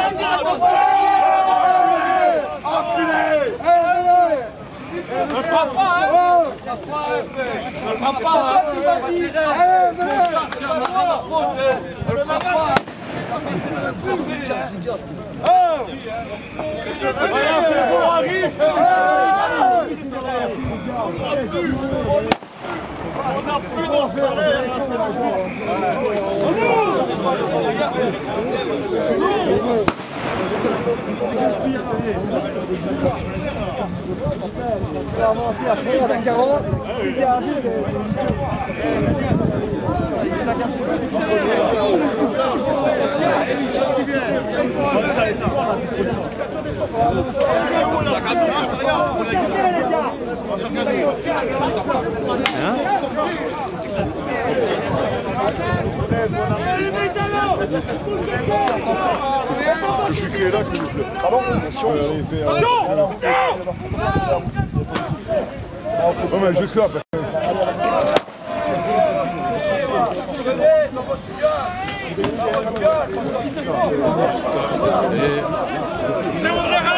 Ne frappe pas, hein! Ne frappe pas, hein! On n'a plus notre salaire. On va avancer après, on a 40. Je suis qui est là, s'il vous plaît. Pardon? Attention! Non mais je clappe. Théodore